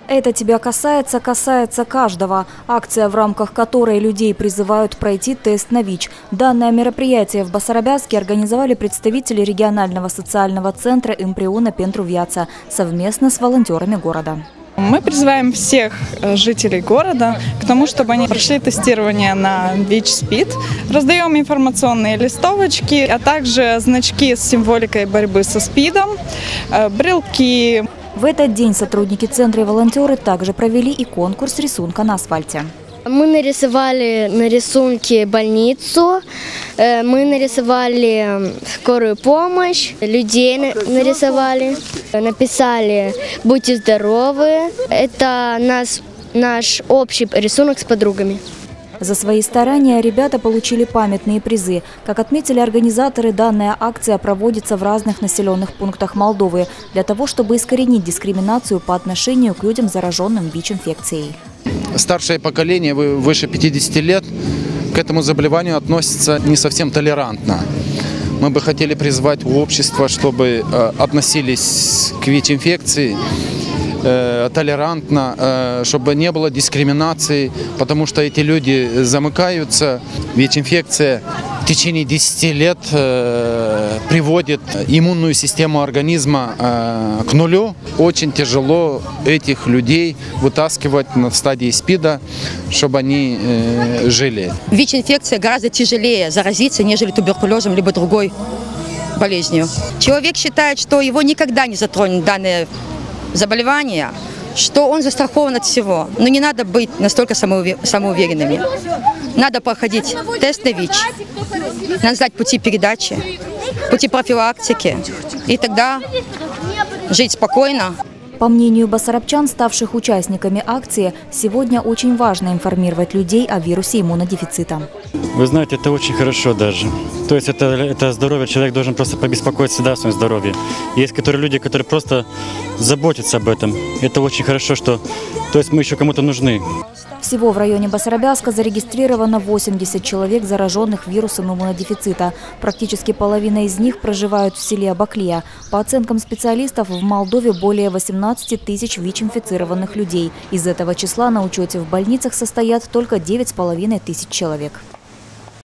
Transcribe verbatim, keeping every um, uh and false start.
Это тебя касается, касается каждого. Акция, в рамках которой людей призывают пройти тест на ВИЧ. Данное мероприятие в Басарабяске организовали представители регионального социального центра «Имприуна Пентру-Вьяца» совместно с волонтерами города. Мы призываем всех жителей города к тому, чтобы они прошли тестирование на ВИЧ-СПИД. Раздаем информационные листовочки, а также значки с символикой борьбы со СПИДом, брелки. В этот день сотрудники центра и волонтеры также провели и конкурс рисунка на асфальте. Мы нарисовали на рисунке больницу, мы нарисовали скорую помощь, людей нарисовали, написали «Будьте здоровы». Это наш, наш общий рисунок с подругами. За свои старания ребята получили памятные призы. Как отметили организаторы, данная акция проводится в разных населенных пунктах Молдовы для того, чтобы искоренить дискриминацию по отношению к людям, зараженным ВИЧ-инфекцией. Старшее поколение, выше пятидесяти лет, к этому заболеванию относится не совсем толерантно. Мы бы хотели призвать общество, чтобы относились к ВИЧ-инфекции толерантно, чтобы не было дискриминации, потому что эти люди замыкаются. ВИЧ-инфекция в течение десяти лет приводит иммунную систему организма к нулю. Очень тяжело этих людей вытаскивать на стадии СПИДа, чтобы они жили. ВИЧ-инфекция гораздо тяжелее заразиться, нежели туберкулезом либо другой болезнью. Человек считает, что его никогда не затронет данное заболевание, что он застрахован от всего. Но не надо быть настолько самоуверенными. Надо проходить тест на ВИЧ, надо знать пути передачи, пути профилактики, и тогда жить спокойно. По мнению басарабчан, ставших участниками акции, сегодня очень важно информировать людей о вирусе иммунодефицита. Вы знаете, это очень хорошо даже. То есть это, это здоровье, человек должен просто побеспокоиться всегда о своем здоровье. Есть которые люди, которые просто заботятся об этом. Это очень хорошо, что то есть мы еще кому-то нужны. Всего в районе Басарабяска зарегистрировано восемьдесят человек, зараженных вирусом иммунодефицита. Практически половина из них проживают в селе Абаклия. По оценкам специалистов, в Молдове более восемнадцати тысяч ВИЧ-инфицированных людей. Из этого числа на учете в больницах состоят только девять с половиной тысяч человек.